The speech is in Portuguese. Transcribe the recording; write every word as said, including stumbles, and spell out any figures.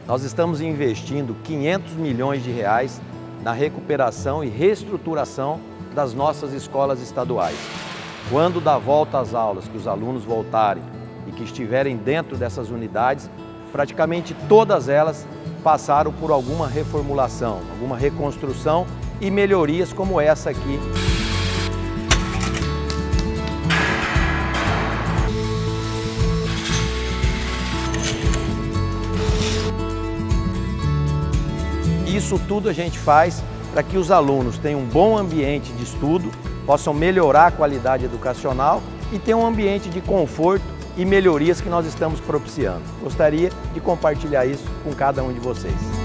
Nós estamos investindo quinhentos milhões de reais na recuperação e reestruturação das nossas escolas estaduais. Quando dá volta às aulas, que os alunos voltarem e que estiverem dentro dessas unidades, praticamente todas elas passaram por alguma reformulação, alguma reconstrução e melhorias como essa aqui. Isso tudo a gente faz para que os alunos tenham um bom ambiente de estudo, possam melhorar a qualidade educacional e tenham um ambiente de conforto e melhorias que nós estamos propiciando. Gostaria de compartilhar isso com cada um de vocês.